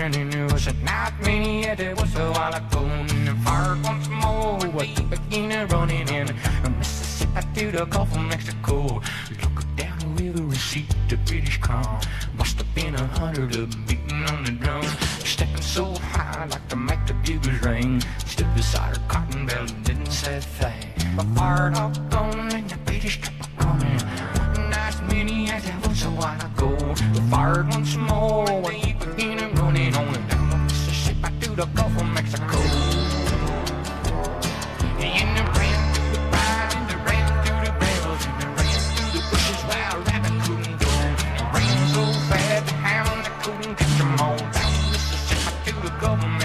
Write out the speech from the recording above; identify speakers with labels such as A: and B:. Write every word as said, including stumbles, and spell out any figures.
A: running and it was not many yet, it was a while ago. And then fired once more, we began running in Mississippi to the Gulf of Mexico. Look down the river and see the British come. Must have been a hundred of them beating on the drum, stepping so high like to make the bugles ring. Stood beside her cotton belt and didn't say a thing. But fired all gone and the British kept coming. Not as many as it was a while ago. We fired once more, we began running on down the Mississippi to the Gulf of Mexico. And they ran through the pride, and they ran through the barrels, and they ran through the bushes where a rabbit couldn't go. They ran so fast, the hound they couldn't catch them all. Down the Mississippi to the Gulf of Mexico.